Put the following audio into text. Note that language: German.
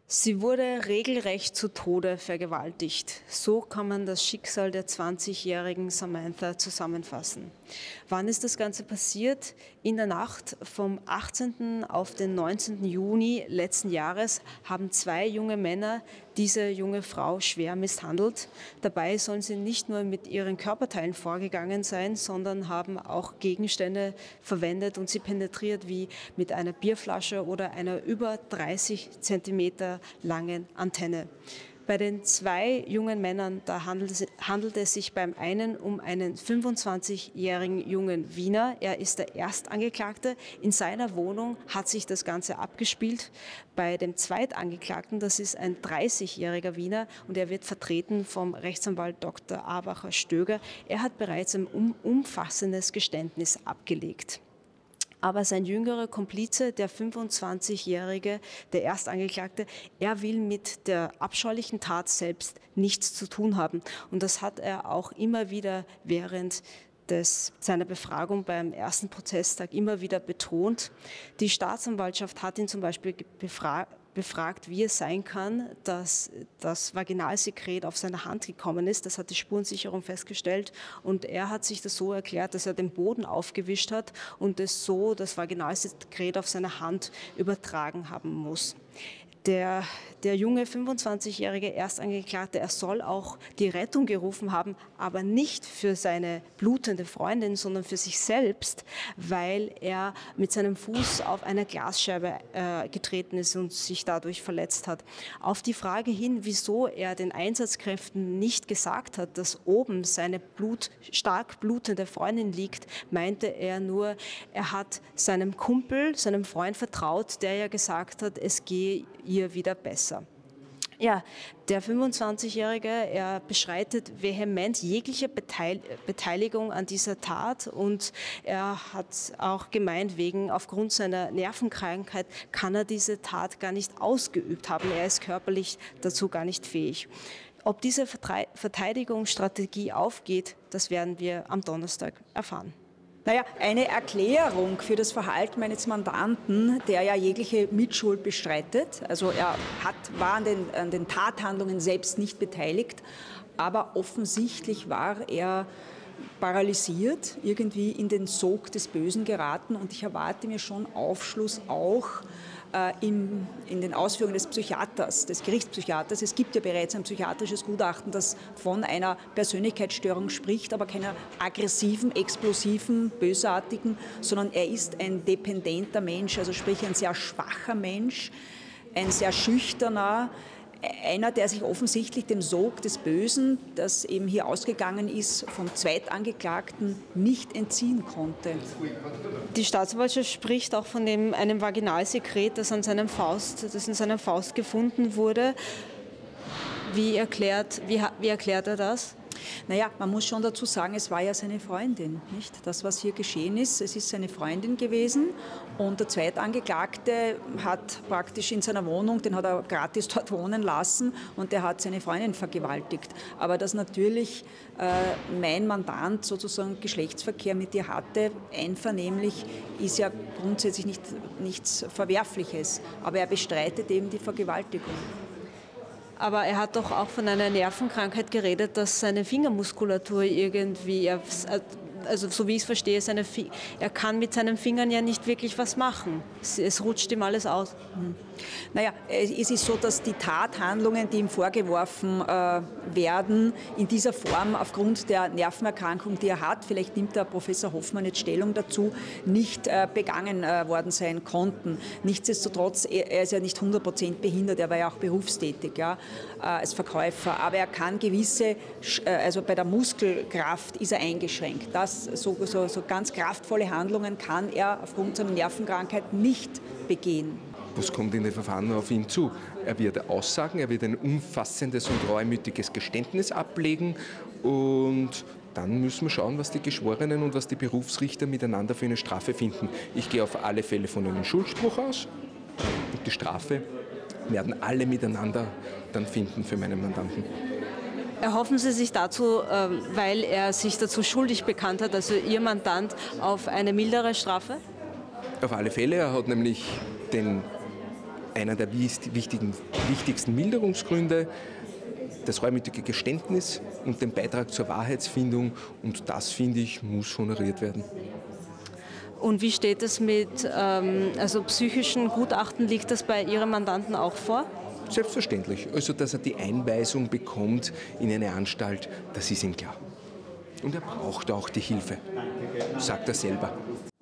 Sie wurde regelrecht zu Tode vergewaltigt. So kann man das Schicksal der 20-jährigen Samantha zusammenfassen. Wann ist das Ganze passiert? In der Nacht vom 18. auf den 19. Juni letzten Jahres haben zwei junge Männer diese junge Frau schwer misshandelt. Dabei sollen sie nicht nur mit ihren Körperteilen vorgegangen sein, sondern haben auch Gegenstände verwendet und sie penetriert, wie mit einer Bierflasche oder einer über 30 Zentimeter langen Antenne. Bei den zwei jungen Männern, da handelt es sich beim einen um einen 25-jährigen jungen Wiener. Er ist der Erstangeklagte. In seiner Wohnung hat sich das Ganze abgespielt. Bei dem Zweitangeklagten, das ist ein 30-jähriger Wiener und er wird vertreten vom Rechtsanwalt Dr. Abacher-Stöger. Er hat bereits ein umfassendes Geständnis abgelegt. Aber sein jüngerer Komplize, der 25-jährige, der Erstangeklagte, er will mit der abscheulichen Tat selbst nichts zu tun haben. Und das hat er auch immer wieder während seiner Befragung beim ersten Prozesstag immer wieder betont. Die Staatsanwaltschaft hat ihn zum Beispiel befragt, wie es sein kann, dass das Vaginalsekret auf seine Hand gekommen ist. Das hat die Spurensicherung festgestellt und er hat sich das so erklärt, dass er den Boden aufgewischt hat und es so das Vaginalsekret auf seine Hand übertragen haben muss. Der junge 25-jährige Erstangeklagte, er soll auch die Rettung gerufen haben, aber nicht für seine blutende Freundin, sondern für sich selbst, weil er mit seinem Fuß auf eine Glasscheibe getreten ist und sich dadurch verletzt hat. Auf die Frage hin, wieso er den Einsatzkräften nicht gesagt hat, dass oben seine stark blutende Freundin liegt, meinte er nur, er hat seinem Kumpel, seinem Freund vertraut, der ja gesagt hat, es gehe ihr wieder besser. Ja, der 25-Jährige, er beschreitet vehement jegliche Beteiligung an dieser Tat und er hat auch gemeint, aufgrund seiner Nervenkrankheit kann er diese Tat gar nicht ausgeübt haben. Er ist körperlich dazu gar nicht fähig. Ob diese Verteidigungsstrategie aufgeht, das werden wir am Donnerstag erfahren. Naja, eine Erklärung für das Verhalten meines Mandanten, der ja jegliche Mitschuld bestreitet, also er war an den Tathandlungen selbst nicht beteiligt, aber offensichtlich war er paralysiert, irgendwie in den Sog des Bösen geraten und ich erwarte mir schon Aufschluss auch in den Ausführungen des Psychiaters, des Gerichtspsychiaters. Es gibt ja bereits ein psychiatrisches Gutachten, das von einer Persönlichkeitsstörung spricht, aber keiner aggressiven, explosiven, bösartigen, sondern er ist ein dependenter Mensch, also sprich ein sehr schwacher Mensch, ein sehr schüchterner, einer, der sich offensichtlich dem Sog des Bösen, das eben hier ausgegangen ist, vom Zweitangeklagten nicht entziehen konnte. Die Staatsanwaltschaft spricht auch von einem Vaginalsekret, das in seiner Faust gefunden wurde. Wie erklärt er das? Naja, man muss schon dazu sagen, es war ja seine Freundin, nicht? Das, was hier geschehen ist, es ist seine Freundin gewesen und der Zweitangeklagte hat praktisch in seiner Wohnung, den hat er gratis dort wohnen lassen und der hat seine Freundin vergewaltigt. Aber dass natürlich mein Mandant sozusagen Geschlechtsverkehr mit ihr hatte, einvernehmlich, ist ja grundsätzlich nichts Verwerfliches. Aber er bestreitet eben die Vergewaltigung. Aber er hat doch auch von einer Nervenkrankheit geredet, dass seine Fingermuskulatur irgendwie, also so wie ich es verstehe, er kann mit seinen Fingern ja nicht wirklich was machen. Es rutscht ihm alles aus. Naja, es ist so, dass die Tathandlungen, die ihm vorgeworfen werden, in dieser Form aufgrund der Nervenerkrankung, die er hat, vielleicht nimmt der Professor Hoffmann jetzt Stellung dazu, nicht begangen worden sein konnten. Nichtsdestotrotz, er ist ja nicht 100% behindert, er war ja auch berufstätig, ja, als Verkäufer, aber er kann also bei der Muskelkraft ist er eingeschränkt. So ganz kraftvolle Handlungen kann er aufgrund seiner Nervenkrankheit nicht begehen. Was kommt in den Verfahren auf ihn zu? Er wird aussagen, er wird ein umfassendes und reumütiges Geständnis ablegen und dann müssen wir schauen, was die Geschworenen und was die Berufsrichter miteinander für eine Strafe finden. Ich gehe auf alle Fälle von einem Schuldspruch aus und die Strafe werden alle miteinander dann finden für meinen Mandanten. Erhoffen Sie sich dazu, weil er sich dazu schuldig bekannt hat, also Ihr Mandant, auf eine mildere Strafe? Auf alle Fälle, er hat nämlich einer der wichtigsten Milderungsgründe, das reumütige Geständnis und den Beitrag zur Wahrheitsfindung. Und das, finde ich, muss honoriert werden. Und wie steht es mit psychischen Gutachten? Liegt das bei Ihrem Mandanten auch vor? Selbstverständlich. Also, dass er die Einweisung bekommt in eine Anstalt, das ist ihm klar. Und er braucht auch die Hilfe, sagt er selber.